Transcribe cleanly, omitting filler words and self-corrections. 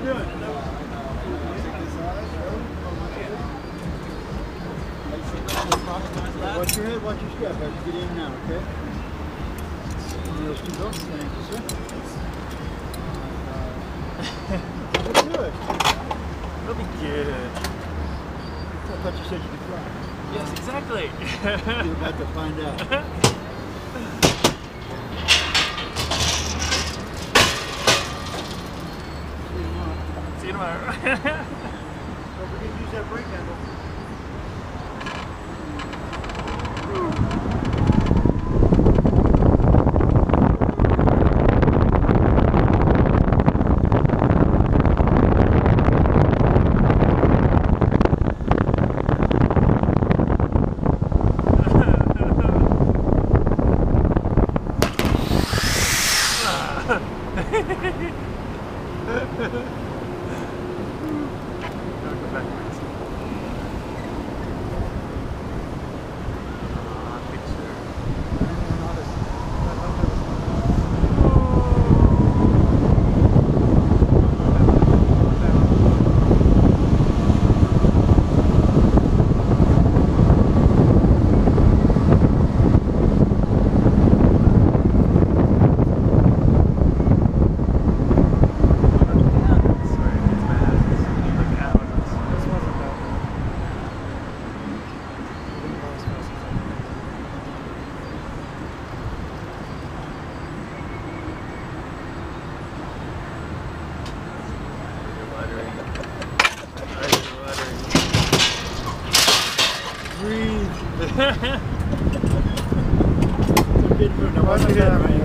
doing? Watch your head, watch your step as you get in and out, okay? Those two belts, thank you, sir. Good. It'll be good. I thought you said you could fly. Yes, exactly. You're about to find out. See you tomorrow. Don't forget to use that brake handle. Breathe. It's a good move. Now watch your head, right?